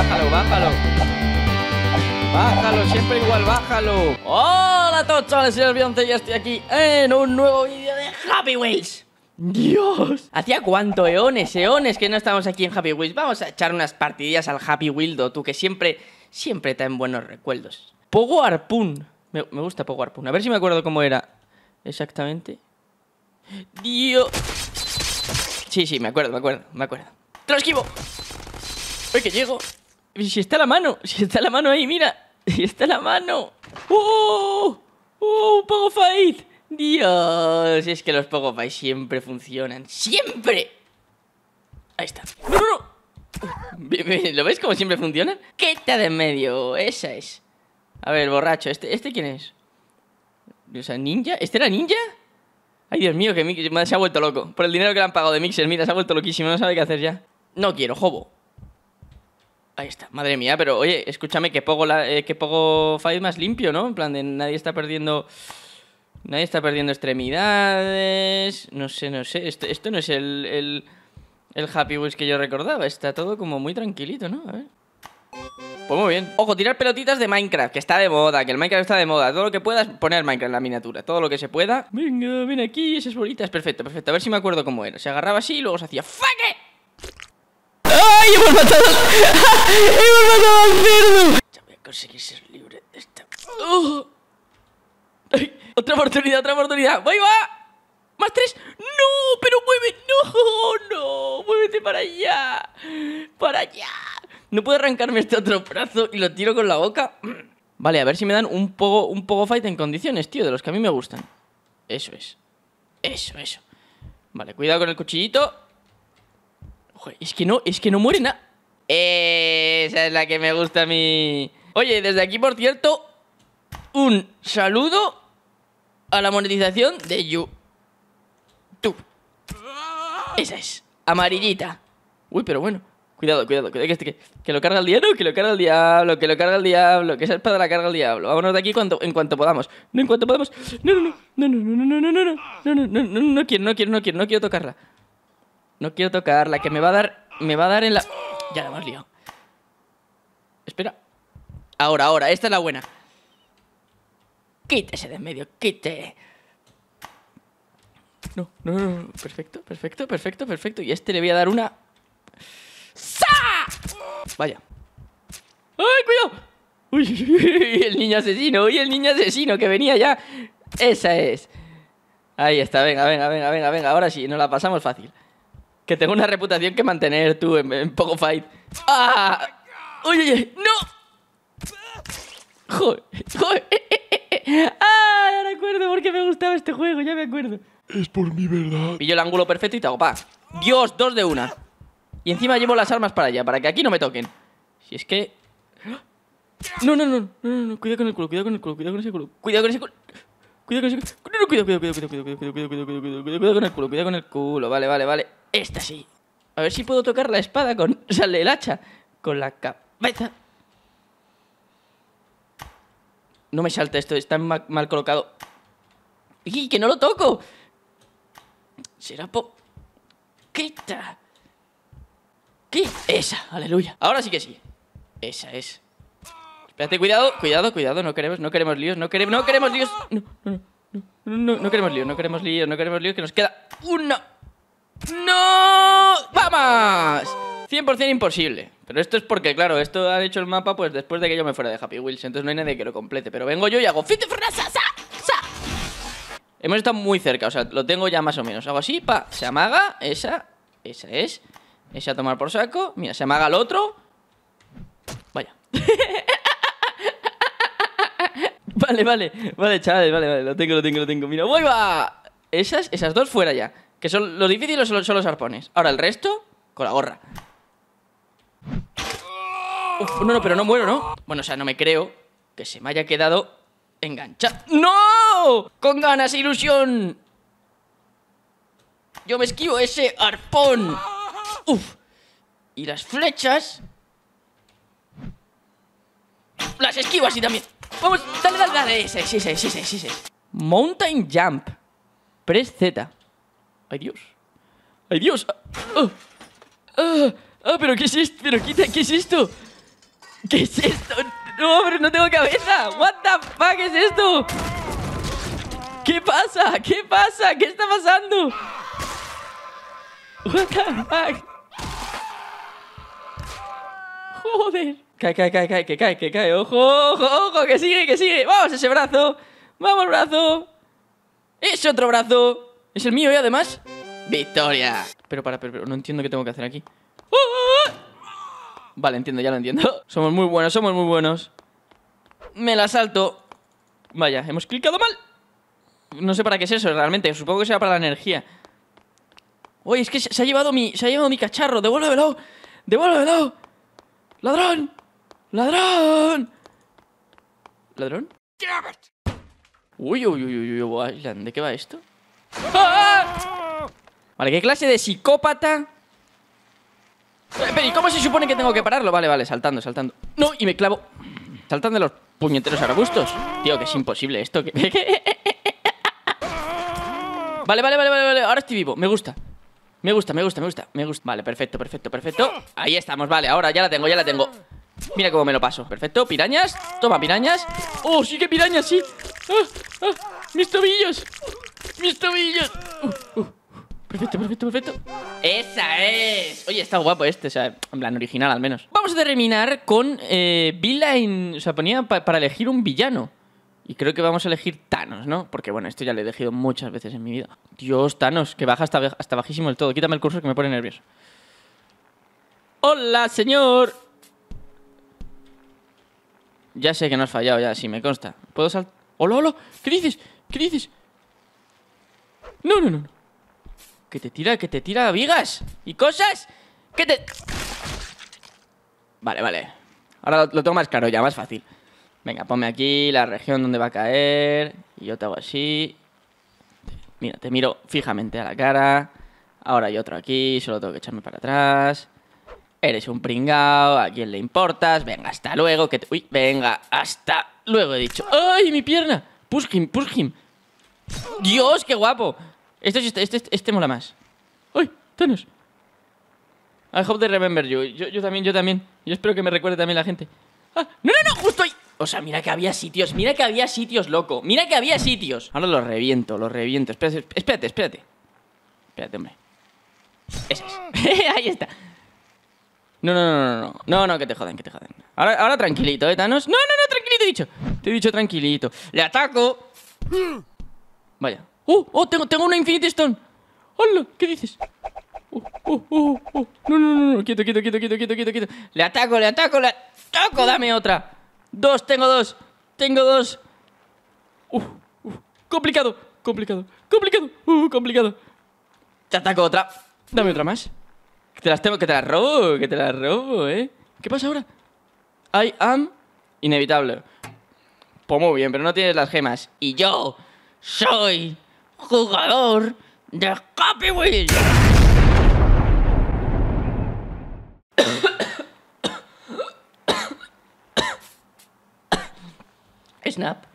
bájalo, bájalo. Bájalo, siempre igual, bájalo. Hola a todos, chavales, soy el Bionce y ya estoy aquí en un nuevo vídeo de Happy Wheels. Dios, ¿hacía cuánto? Eones que no estamos aquí en Happy Wheels. Vamos a echar unas partidillas al Happy Wheel, tú, que siempre traen buenos recuerdos. Pogo Harpoon. Me gusta Pogo Harpoon. A ver si me acuerdo cómo era exactamente. Dios. Sí, me acuerdo. ¡Te lo esquivo! ¡Ay, que llego! Si está la mano ahí, mira. Si está la mano. ¡Oh! ¡Oh, Pogo Fight! Dios, es que los Pogo Fight siempre funcionan. ¡Siempre! Ahí está. ¡No! ¿Lo ves cómo siempre funcionan? Quita de en medio, esa es. A ver, borracho, ¿este quién es? O sea, ¿ninja? ¿Este era ninja? Ay, Dios mío, que se ha vuelto loco. Por el dinero que le han pagado de Mixer, mira, se ha vuelto loquísimo, no sabe qué hacer ya. No quiero, Hobo. Ahí está, madre mía, pero oye, escúchame, que Pogo Fight más limpio, ¿no? En plan de nadie está perdiendo extremidades. No sé, esto no es el Happy Wheels que yo recordaba. Está todo como muy tranquilito, ¿no? A ver. Pues muy bien. Ojo, tirar pelotitas de Minecraft, que está de moda, que el Minecraft está de moda. Todo lo que puedas, poner Minecraft en la miniatura. Todo lo que se pueda. Venga, ven aquí, esas bolitas. Perfecto. A ver si me acuerdo cómo era. Se agarraba así y luego se hacía ¡fuck it! ¡Ay, hemos matado! ¡Hemos matado al cerdo! Ya voy a conseguir ser libre de esta... ¡Ay! Otra oportunidad. ¡Voy, va! ¡Más 3! ¡No! ¡Pero mueve! ¡No! ¡Muévete para allá! No puedo arrancarme este otro brazo y lo tiro con la boca. Vale, a ver si me dan un Pogo Fight en condiciones, tío, de los que a mí me gustan. Eso. Vale, cuidado con el cuchillito. Joder, es que no muere nada. Esa es la que me gusta a mí. Oye, desde aquí, por cierto, un saludo a la monetización de YouTube. Esa es, amarillita. Uy, pero bueno. Cuidado, que lo carga el diablo, que esa espada la carga el diablo. Vámonos de aquí en cuanto podamos. No, no quiero tocarla. No quiero tocarla, que me va a dar en la... Ya la hemos liado. Espera. Ahora, esta es la buena. Quítese de en medio, quite. No. Perfecto. Y a este le voy a dar una... ¡Sa! Vaya. ¡Ay, cuidado! Uy, el niño asesino que venía ya. Esa es. Ahí está, venga. Ahora sí, nos la pasamos fácil. Que tengo una reputación que mantener tú en Pogo Fight. ¡Ah! ¡Oye! ¡No! ¡Joder! ¡Ah! Ya me acuerdo por qué me gustaba este juego, ya me acuerdo. Es por mi verdad. Pillo el ángulo perfecto y te hago pa. ¡Dios! 2 de 1. Y encima llevo las armas para allá, para que aquí no me toquen. Si es que... No. Cuidado con el culo, cuidado con ese culo. Cuidado con el culo. Vale. Esta sí. A ver si puedo tocar la espada con... Sale el hacha. Con la cabeza. No me salta esto, está mal colocado. ¡Y que no lo toco! Será quita. ¿Qué? Esa, aleluya. Ahora sí que sí. Esa es. Espérate, cuidado. No queremos líos. No queremos líos, que nos queda una. ¡No! ¡Vamos! 100% imposible. Pero esto es porque, claro, esto ha hecho el mapa pues después de que yo me fuera de Happy Wheels. Entonces no hay nadie que lo complete. Pero vengo yo y hago... Hemos estado muy cerca, o sea, lo tengo ya más o menos. Hago así, pa, se amaga, esa es. Esa a tomar por saco. Mira, se amaga el otro. Vaya. Vale, chavales, vale, lo tengo. Mira, ¡voy, va! Esas dos fuera ya. Que son los difíciles son los arpones. Ahora el resto, con la gorra. Uf, no, pero no muero, ¿no? Bueno, o sea, no me creo que se me haya quedado enganchado. ¡No! Con ganas e ilusión. Yo me esquivo ese arpón. Uf. Y las flechas las esquivo así también. Vamos, dale. Sí. Mountain Jump. Press Z. Ay, Dios. Pero ¿qué es esto? ¿Qué es esto? ¿Qué es esto? No, pero no tengo cabeza. What the fuck es esto? ¿Qué pasa? ¿Qué pasa? ¿Qué está pasando? What the fuck? Joder. Cae, cae, cae, cae, que cae, que cae. Ojo, ojo, ojo, que sigue, que sigue. Vamos, ese brazo. Vamos, brazo. Ese otro brazo. Es el mío, y además. ¡Victoria! Pero no entiendo qué tengo que hacer aquí. ¡Oh! Vale, entiendo, ya lo entiendo. Somos muy buenos, somos muy buenos. Me la salto. Vaya, hemos clicado mal. No sé para qué es eso realmente. Supongo que será para la energía. Uy, es que se ha llevado mi cacharro. Devuélvelo. Devuélvelo. ¡Ladrón! ¡Ladrón! ¿Ladrón? Uy, uy, uy, uy, Island, ¿de qué va esto? ¡Ah! Vale, ¿qué clase de psicópata? Pero ¿y cómo se supone que tengo que pararlo? Vale, vale, saltando, saltando. No, y me clavo. Saltan de los puñeteros arbustos. Tío, que es imposible esto. Vale, vale, vale, vale, vale. Ahora estoy vivo, me gusta. Me gusta. Vale, perfecto, perfecto, perfecto. Ahí estamos, vale, ahora ya la tengo, ya la tengo. Mira cómo me lo paso, perfecto, pirañas. Toma, pirañas. Oh, sí que pirañas, sí. Mis tobillos. Mis tobillos. Perfecto, perfecto, perfecto. ¡Esa es! Oye, está guapo este, o sea, en plan original al menos. Vamos a terminar con villain. O sea, ponía para elegir un villano. Y creo que vamos a elegir Thanos, ¿no? Porque bueno, esto ya lo he elegido muchas veces en mi vida. Dios, Thanos, que baja hasta bajísimo el todo. Quítame el cursor que me pone nervioso. ¡Hola, señor! Ya sé que no has fallado, ya, sí, me consta. ¿Puedo saltar? ¡Hola, hola! ¿Qué dices? ¿Qué dices? No, no, no, no. Que te tira vigas y cosas. Que te... Vale, vale. Ahora lo tengo más claro ya, más fácil. Venga, ponme aquí la región donde va a caer. Y yo te hago así. Mira, te miro fijamente a la cara. Ahora hay otro aquí, solo tengo que echarme para atrás. Eres un pringao, ¿a quién le importas? Venga, hasta luego, que te... Uy, venga, hasta luego he dicho. ¡Ay, mi pierna! Push him, push him. ¡Dios, qué guapo! Este mola más. ¡Ay, Thanos! I hope they remember you. Yo también. Yo espero que me recuerde también la gente. ¡Ah! ¡No, no, no! ¡Justo ahí! O sea, mira que había sitios. Mira que había sitios, loco. Mira que había sitios. Ahora los reviento, los reviento. Espérate. Espérate, hombre. Ese es. Ahí está. No, que te jodan, que te jodan. Ahora tranquilito, Thanos. No, tranquilito he dicho. Te he dicho tranquilito. ¡Le ataco! Vaya. Tengo una Infinity Stone. ¡Hola! ¿Qué dices? No. Quieto. Le ataco. Dame otra. Tengo dos. Complicado. Te ataco otra. Dame otra más. Que te las robo, ¿Qué pasa ahora? I am inevitable. Pues muy bien, pero no tienes las gemas. Y yo soy jugador de Happy Wheels. Snap.